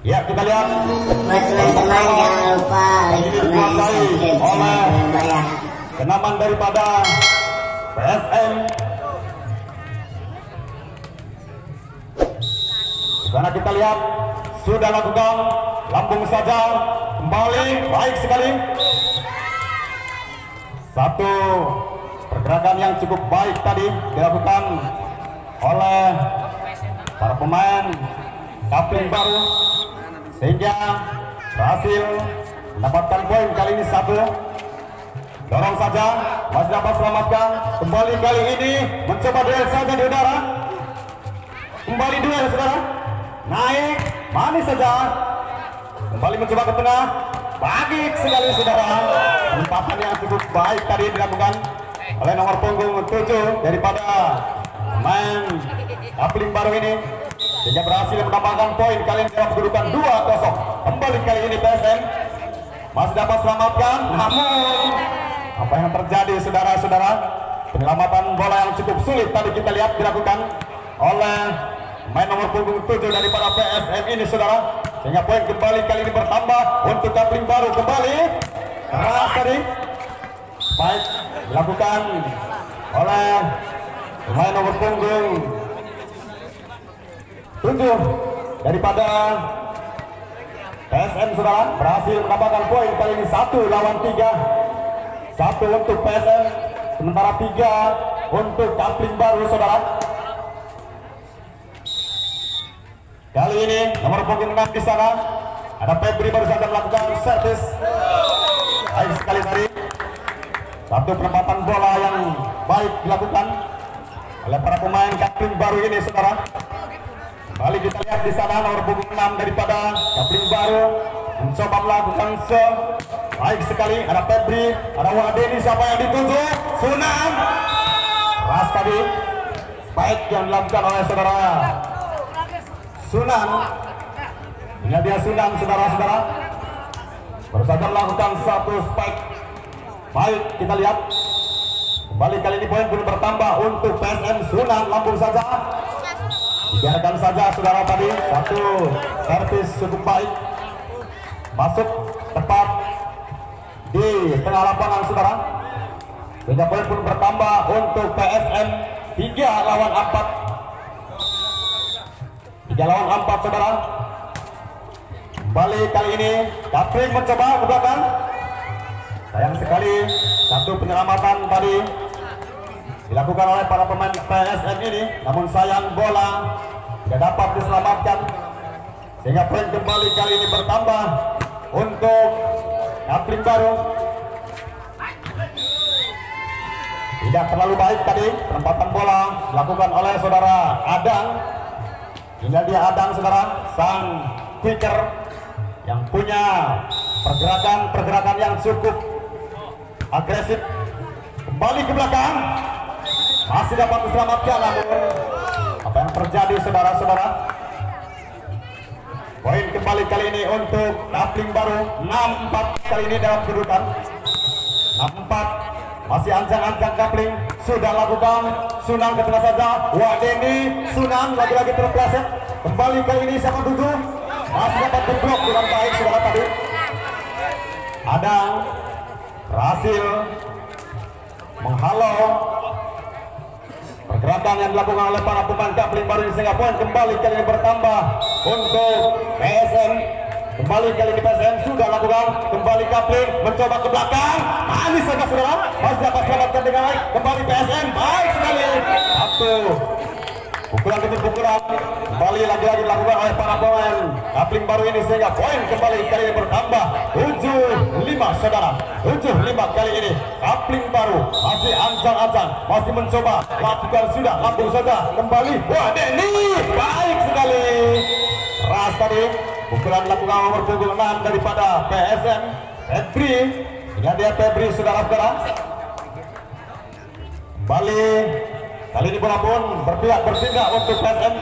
Ya, kita lihat. Buat teman-teman jangan lupa like, comment, subscribe channel Bayang. Kenaman daripada PSM. Di sana kita lihat sudah lakukan lambung saja kembali baik sekali. Satu pergerakan yang cukup baik tadi dilakukan oleh para pemain Kapling Baru sehingga berhasil mendapatkan poin kali ini satu. Dorong saja, masih dapat selamatkan. Kembali kali ini mencoba duel saja di udara. Kembali duel saudara. Naik, manis saja. Kembali mencoba ke tengah. Baik sekali saudara. Penempatan yang cukup baik tadi dilakukan oleh nomor punggung 7 daripada pemain Kapling Baru ini, sehingga berhasil menambahkan poin kali ini dalam kedudukan 2-0. Kembali kali ini PSM masih dapat selamatkan, namun apa yang terjadi saudara-saudara, penyelamatan bola yang cukup sulit tadi kita lihat dilakukan oleh pemain nomor punggung 7 daripada PSM ini saudara, sehingga poin kembali kali ini bertambah untuk Kapling Baru. Kembali keras tadi baik dilakukan oleh pemain nomor punggung 7 daripada PSM saudara, berhasil mendapatkan poin kali ini 1-3. 1 untuk PSM, sementara 3 untuk Kapling Baru saudara. Kali ini nomor punggung 6 di sana ada Febri baru saja melakukan servis. Baik sekali tadi. Satu penempatan bola yang baik dilakukan oleh para pemain Kapling Baru ini saudara. Kembali kita lihat di sana nomor punggung 6 daripada Kapling Baru mencoba melakukan baik sekali. Ada Febri, ada Wadeni, siapa yang dituju? Sunan. Keras tadi baik yang dilakukan oleh saudara Sunan. Ini dia Sunan saudara-saudara, baru saja melakukan satu spike. Baik kita lihat kembali kali ini poin pun bertambah untuk PSM. Sunan lambung saja, biarkan saja saudara tadi. Satu servis cukup baik, masuk tepat di tengah lapangan saudara, sehingga poin pun bertambah untuk PSM 3-4. 3-4 saudara. Kembali kali ini Kapling mencoba ke belakang. Sayang sekali satu penyelamatan tadi dilakukan oleh para pemain PSM ini, namun sayang bola tidak dapat diselamatkan, sehingga poin kembali kali ini bertambah untuk Kapling Baru. Tidak terlalu baik tadi penempatan bola dilakukan oleh saudara Adang. Hingga dia Adang saudara, sang quicker yang punya pergerakan yang cukup agresif. Kembali ke belakang, masih dapat diselamatkan, namun apa yang terjadi saudara-saudara, poin kembali kali ini untuk Kapling Baru. 6-4 kali ini dalam kedudukan 6-4. Masih ancang-ancang Kapling, sudah lakukan Sunan ke tengah saja. Wadeni, Sunan lagi-lagi terpleset. Kembali kali ini siapa tuju, masih dapat diblok dengan baik saudara tadi. Adang berhasil menghalau pergerakan yang dilakukan oleh para pemain Kapling Baru, sehingga poin kembali kali ini bertambah untuk PSM. Kembali kali ini PSM sudah lakukan, kembali Kapling mencoba ke belakang, manis saja saudara, masih dapat selamatkan dengan baik. Kembali PSM baik sekali, satu pukulan demi pukulan kembali lagi-lagi dilakukan oleh para pemain Kapling Baru ini, sehingga poin kembali kali ini bertambah 7-5 saudara. 7-5 kali ini Kapling Baru masih ancang-ancang, masih mencoba lakukan, sudah lambung saja kembali. Wadeni baik sekali, keras tadi pukulan dilakukan nomor punggung 6 daripada PSM Febri. Hingga dia Febri saudara-saudara. Kembali kali ini bola pun berpindah untuk PSM.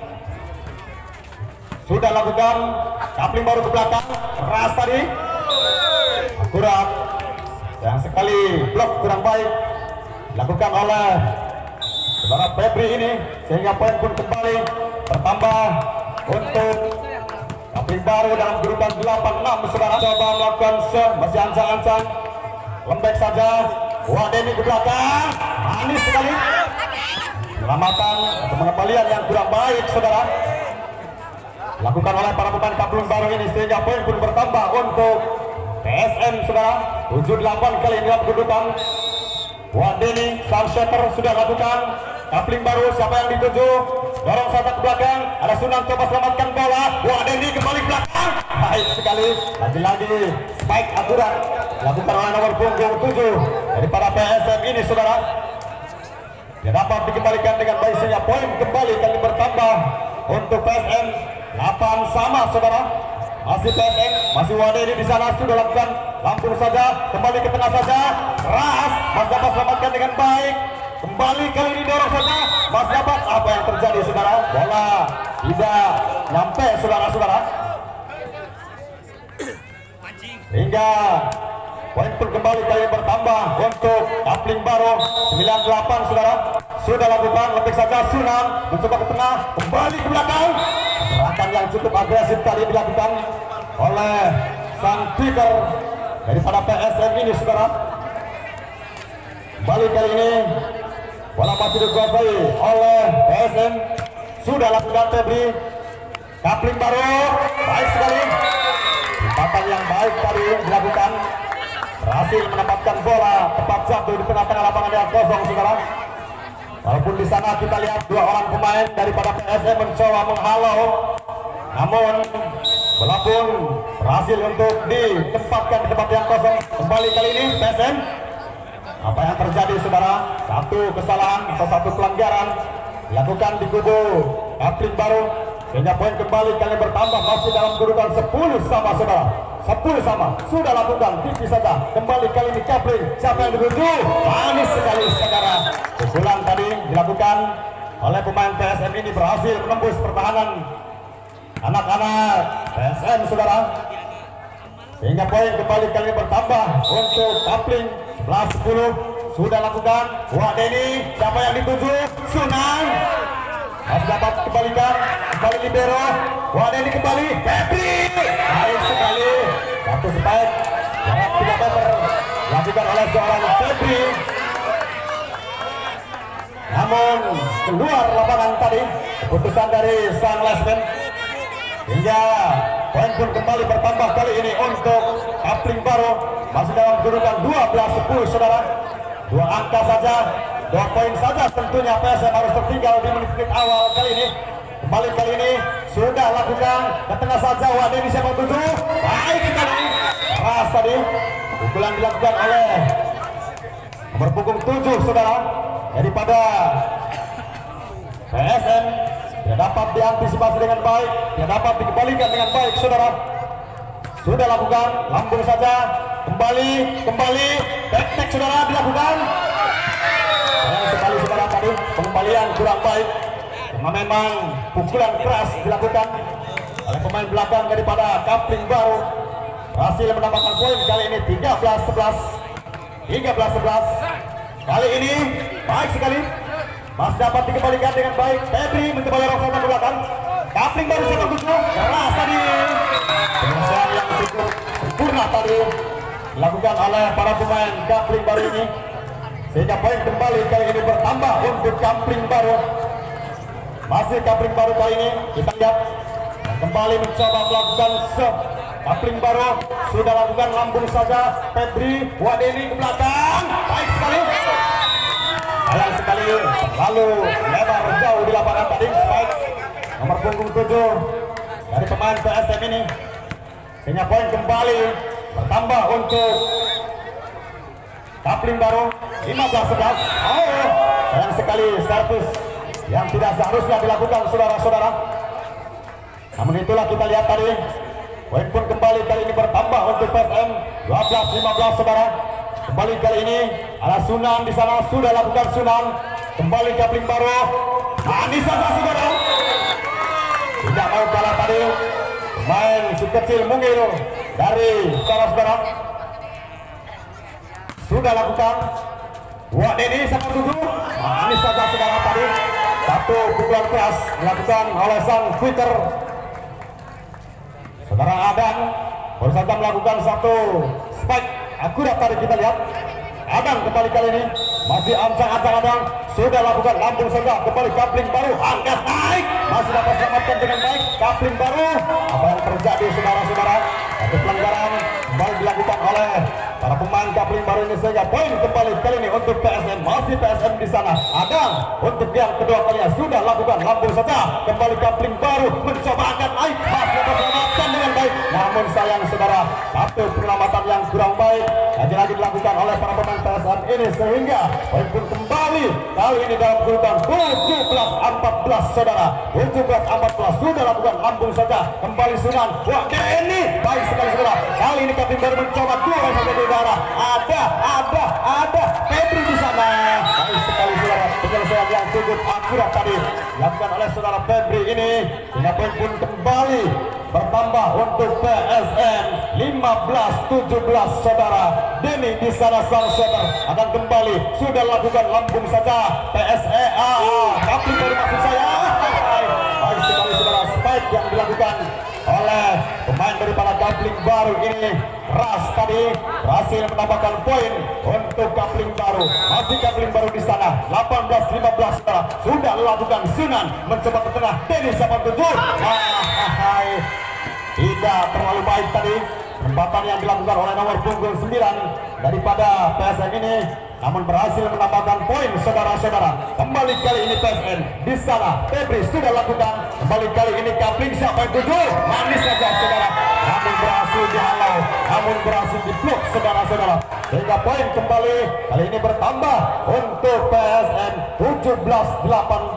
Sudah lakukan Kapling Baru ke belakang, keras tadi akurat, sayang sekali blok kurang baik dilakukan oleh saudara Febri ini, sehingga poin pun kembali bertambah untuk Kapling baru dalam kedudukan 8-6 saudara. Coba melakukan masih ancang-ancang, lembek saja. Wah, Denny ke belakang, manis sekali. Penyelamatan atau pengembalian yang kurang baik saudara lakukan oleh para pemain Kaplung Baru ini, sehingga poin pun bertambah untuk PSM saudara. 7-8 kali ini dalam kedudukan. Wah, Denny sang setter sudah lakukan. Kapling Baru siapa yang dituju, dorong saja ke belakang, ada Sunan coba selamatkan bola. Wah, Denny kembali ke belakang, baik sekali. Lagi-lagi spike akurat lakukan oleh nomor punggung 7 daripada PSM ini saudara. Dia dapat dikembalikan dengan baik, sehingga poin kembali kali bertambah untuk PSM. 8 sama saudara. Masih PSM, masih Wadeni di sana sudah lakukan lampung saja, kembali ke tengah saja, keras, Mas dapat selamatkan dengan baik. Kembali kali ini dorong saja, Mas dapat. Apa yang terjadi saudara? Bola tidak nyampe saudara-saudara. Hingga poin pun kembali kali bertambah untuk Kapling Baru. 9-8 saudara. Sudah lakukan, lebih saja Sunan mencoba ke tengah, kembali ke belakang. Gerakan yang cukup agresif tadi dilakukan oleh sang kicker daripada PSM ini saudara. Kembali kali ini bola masih dikuasai oleh PSM. Sudah lakukan Febri. Kapling Baru baik sekali, tempatan yang baik tadi dilakukan, berhasil menempatkan bola tepat jatuh di tengah-tengah lapangan yang kosong saudara. Walaupun di sana kita lihat 2 orang pemain daripada PSM mencoba menghalau, namun bola pun berhasil untuk ditempatkan di tempat yang kosong. Kembali kali ini PSM. Apa yang terjadi saudara? Satu kesalahan atau satu pelanggaran dilakukan di kubu Kapling Baru, sehingga poin kembali kali bertambah, masih dalam kedudukan 10 sama saudara. 10 sama, sudah lakukan tipis saja. Kembali kali ini Kapling, siapa yang dituju? Manis sekali saudara. Pukulan tadi dilakukan oleh pemain PSM ini berhasil menembus pertahanan anak-anak PSM saudara, sehingga poin kembali kali bertambah untuk Kapling. 11-10 sudah lakukan. Wah, Denny siapa yang dituju? Sunan masih dapat kembalikan, kembali libero. Wah, Denny kembali, Febri baik sekali, satu spike jarak 3 meter dilakukan oleh seorang Febri, namun keluar lapangan tadi keputusan dari sang lesmen, hingga poin pun kembali bertambah kali ini untuk Kapling Baru. Masih dalam kedudukan 12-10 saudara. 2 angka saja, 2 poin saja tentunya PSM harus tertinggal di menit-menit awal kali ini. Kembali kali ini sudah lakukan ke tengah saja. Wadeni siapa tuju? Baik sekali, keras tadi. Pukulan dilakukan oleh nomor punggung 7 saudara daripada PSM. Tidak dapat diantisipasi dengan baik, tidak dapat dikembalikan dengan baik saudara. Sudah lakukan lambung saja, kembali tek saudara dilakukan. Sayang sekali saudara, tadi pengembalian kurang baik karena memang pukulan keras dilakukan oleh pemain belakang daripada Kapling Baru. Berhasil menambahkan poin kali ini 13-11. Kali ini baik sekali, masih dapat dikembalikan dengan baik. Febri mencoba dorong saja ke belakang. Kapling Baru siapa tujuh, keras tadi. Penyelesaian yang cukup sempurna tadi dilakukan oleh para pemain Kapling Baru ini, sehingga poin kembali kali ini bertambah untuk Kapling Baru. Masih Kapling Baru kali ini kita lihat dan kembali mencoba melakukan serve. Kapling Baru sudah lakukan lambung saja. Febri, Wadeni ke belakang, baik sekali. Sayang sekali terlalu lebar jauh di lapangan tadi. Spike nomor punggung 7 dari pemain PSM ini, sehingga poin kembali bertambah untuk Kapling Baru 15-11. Sayang sekali servis yang tidak seharusnya dilakukan saudara-saudara. Namun itulah kita lihat tadi, poin pun kembali kali ini bertambah untuk PSM 12-15 saudara. Kembali kali ini ada Sunan di sana, sudah lakukan Sunan. Kembali Kapling Baru, manis saja saudara. Tidak mau kalah tadi pemain si kecil mungil dari saudara-saudara. Sudah lakukan. Wah, Denny sama tujuh, manis saja saudara tadi. Satu pukulan keras dilakukan oleh sang quicker Saudara Adang baru saja melakukan satu spike akurat tadi kita lihat. Adang kembali kali ini masih ancang-ancang Adang sudah lakukan lambung saja, kembali kapling baru angkat naik, masih dapat selamatkan dengan baik kapling baru. Apa yang terjadi saudara-saudara? Satu pelanggaran kembali dilakukan oleh para pemain kapling baru ini sehingga poin kembali kali ini untuk PSM. Masih PSM di sana. Adang untuk yang kedua kalinya sudah lakukan lambung saja, kembali kapling baru mencoba angkat naik, masih dapat selamatkan dengan baik. Namun sayang saudara, satu penyelamatan yang kurang baik lagi-lagi dilakukan oleh para pemain PSM ini sehingga poin pun kembali kali ini dalam kedudukan 17-14 saudara. 17-14 sudah lakukan lambung saja, kembali Sunan. Wah ini baik sekali saudara. Kali ini kapling baru mencoba dua saja di udara. Ada Febri di sana. Baik sekali saudara, penyelesaian yang cukup akurat tadi dilakukan oleh saudara Febri ini sehingga poin pun kembali bertambah untuk PSM 15-17 saudara. Deni di sana sang setter akan kembali sudah lakukan lambung saja PSEA kapling baru maksud saya. Baik sekali saudara, spike yang dilakukan oleh pemain daripada kapling baru ini keras tadi berhasil menambahkan poin untuk kapling baru. Masih kapling baru di sana 18-15 saudara. Sudah lakukan Sunan mencoba ke tengah Deni 87. Tidak terlalu baik tadi perempatan yang dilakukan oleh nomor punggung 9 daripada PSM ini, namun berhasil menambahkan poin saudara-saudara. Kembali kali ini PSM di sana Febri sudah lakukan, kembali kali ini kapling siapa yang 7 manis saja saudara, namun berhasil dihalau, namun berhasil diblok saudara-saudara sehingga poin kembali kali ini bertambah untuk PSM 17-18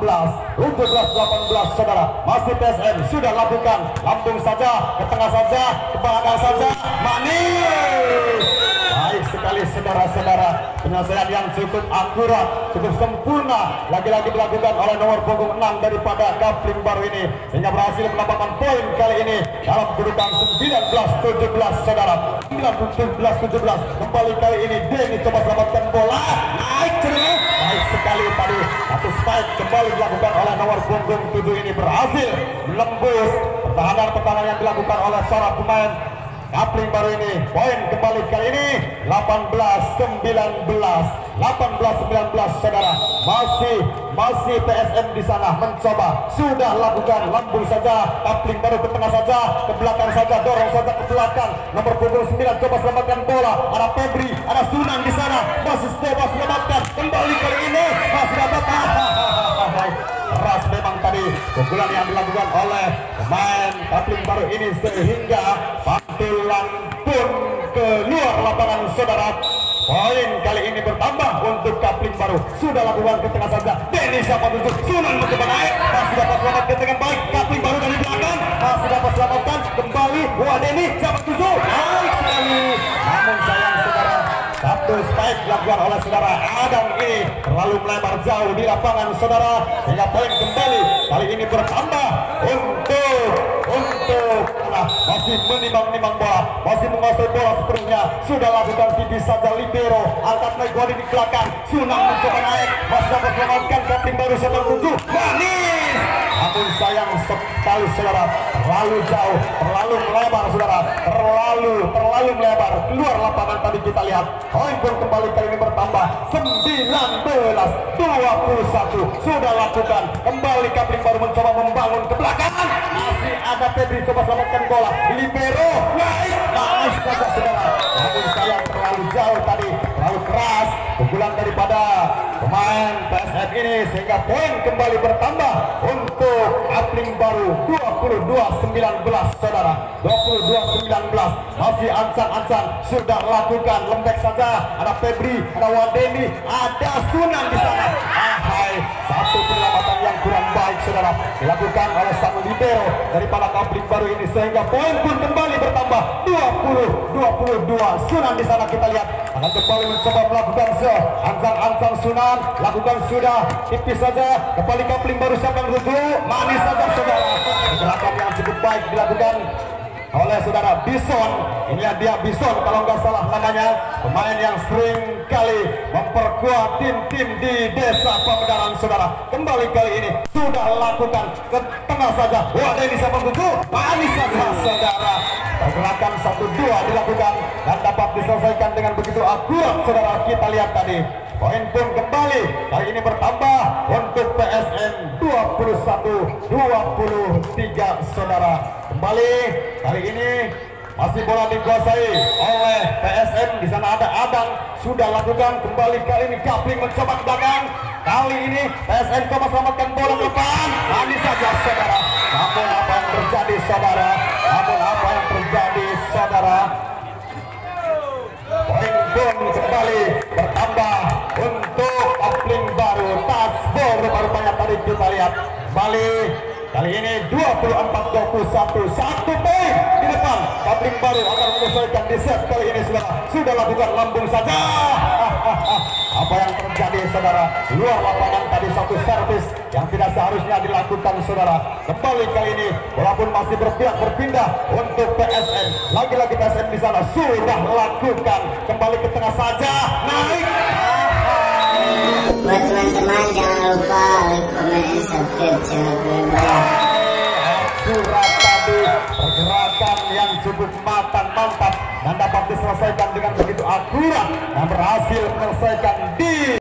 saudara. Masih PSM sudah lakukan lambung saja, ke tengah saja, ke belakang saja, manis. Baik sekali saudara-saudara, penyelesaian yang cukup akurat, cukup sempurna lagi-lagi dilakukan oleh nomor punggung 6 daripada kapling baru ini sehingga berhasil menambahkan poin kali ini dalam kedudukan 19-17 saudara. 19-17 kembali kali ini Deni coba selamatkan bola, naik ceruk. Baik sekali tadi satu spike kembali dilakukan oleh nomor punggung 7 ini berhasil menembus pertahanan yang dilakukan oleh para pemain kapling baru ini. Poin kembali kali ini 18-19 saudara. Masih PSM di sana mencoba, sudah lakukan lambung saja, kapling baru ke tengah saja, ke belakang saja, dorong saja ke belakang. Nomor punggung 9 coba selamatkan bola, ada Febri, ada Sunan di sana, masih coba selamatkan, kembali kali ini masih dapat. Keras memang tadi pukulan yang dilakukan oleh pemain kapling baru ini sehingga pantulan pun keluar lapangan saudara. Poin kali ini bertambah untuk kapling baru, sudah lakukan ke tengah saja. Deni siapa tujuh, Sunan mencoba naik, masih dapat selamatkan dengan baik. Kapling baru dari belakang masih dapat selamatkan kembali. Wah Deni siapa tujuh, naik sekali. Namun sayang saudara, satu spike dilakukan oleh saudara Adam ini terlalu melebar jauh di lapangan saudara sehingga poin kembali kali ini bertambah untuk masih menimbang-nimbang bola, masih menguasai bola sepenuhnya, sudah lakukan tipis saja libero, angkat naik gol di belakang. Sunan mencoba naik, masih dapat selamatkan kapling baru 7 manis. Namun sayang sekali saudara, terlalu jauh, terlalu melebar saudara, terlalu melebar keluar lapangan tadi kita lihat. Poin pun kembali kali ini bertambah 19-21 sudah lakukan. Kembali kapling baru mencoba membangun ke belakang, masih ada Febri coba selamatkan bola, libero naik saja saudara. Namun sayang terlalu jauh tadi, terlalu keras pukulan daripada pemain PSM ini sehingga poin kembali bertambah untuk kapling baru 22-19 saudara. 22-19 masih ancang-ancang sudah lakukan lembek saja, ada Febri, ada Wadeni, ada Sunan di sana. Satu penyelamatan yang kurang baik saudara dilakukan oleh sang libero daripada kapling baru ini sehingga poin pun kembali bertambah 20-22. Sunan di sana kita lihat akan kembali mencoba melakukan ancang-ancang Sunan, lakukan sudah tipis saja, kembali kapling baru siapa yang rujuk, manis saja saudara. Gerakan yang cukup baik dilakukan oleh saudara Bison. Inilah dia Bison kalau nggak salah namanya, pemain yang sering kali memperkuat tim-tim di Desa Pamedaran saudara. Kembali kali ini sudah lakukan ke tengah saja. Wah, ini siapa tuju? Manis saja saudara. Pergerakan 1-2 dilakukan dan dapat diselesaikan dengan begitu akurat saudara. Kita lihat tadi poin pun kembali kali ini bertambah untuk PSM 21-23 saudara. Kembali kali ini masih bola dikuasai oleh PSM. Di sana ada Adang sudah lakukan kembali kali ini Kapling mencoba ke belakang. Kali ini PSM coba selamatkan bola ke depan. Manis saja saudara. Namun apa yang terjadi saudara? Namun apa yang terjadi saudara? Poin pun kembali bertambah untuk Kapling baru. Tasbol rupa-rupanya tadi kita lihat kembali. Kali ini 24-21, 1 poin di depan. Kapling baru akan menyelesaikan di set kali ini sudah lakukan lambung saja. Apa yang terjadi saudara? Luar lapangan tadi satu servis yang tidak seharusnya dilakukan saudara. Kembali kali ini walaupun masih berpindah untuk PSM. Lagi-lagi PSM di sana sudah lakukan kembali ke tengah saja. Naik. Buat teman-teman jangan lupa like, comment, subscribe channel gue ya. Akurat tadi, pergerakan yang cukup mantap dan dapat diselesaikan dengan begitu akurat dan berhasil menyelesaikan di